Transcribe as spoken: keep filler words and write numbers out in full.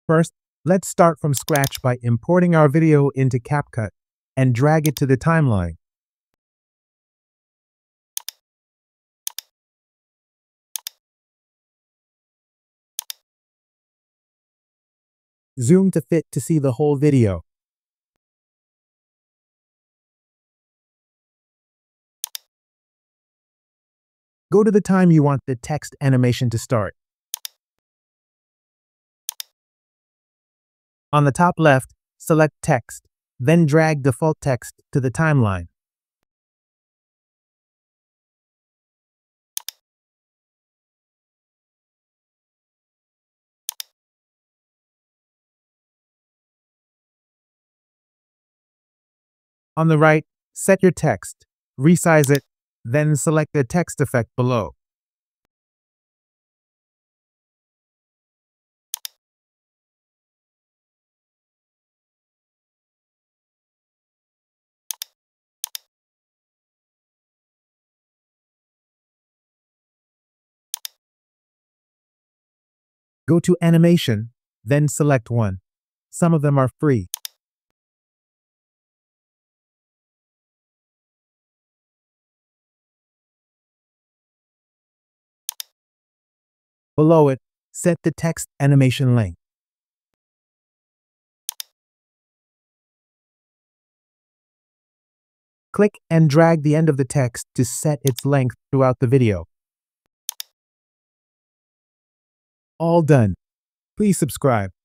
First, let's start from scratch by importing our video into CapCut and drag it to the timeline. Zoom to fit to see the whole video. Go to the time you want the text animation to start. On the top left, select Text, then drag default text to the timeline. On the right, set your text, resize it, then select the text effect below. Go to Animation, then select one. Some of them are free. Below it, set the text animation length. Click and drag the end of the text to set its length throughout the video. All done. Please subscribe.